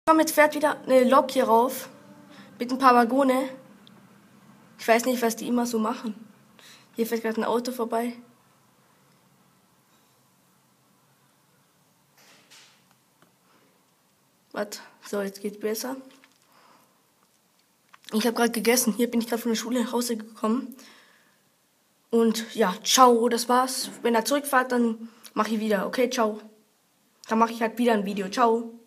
Komm, jetzt fährt wieder eine Lok hier rauf. Mit ein paar Waggone. Ich weiß nicht, was die immer so machen. Hier fährt gerade ein Auto vorbei. Was? So, jetzt geht's besser. Ich habe gerade gegessen. Hier bin ich gerade von der Schule nach Hause gekommen. Und ja, ciao, das war's. Wenn er zurückfahrt, dann mache ich wieder. Okay, ciao. Dann mache ich halt wieder ein Video. Ciao.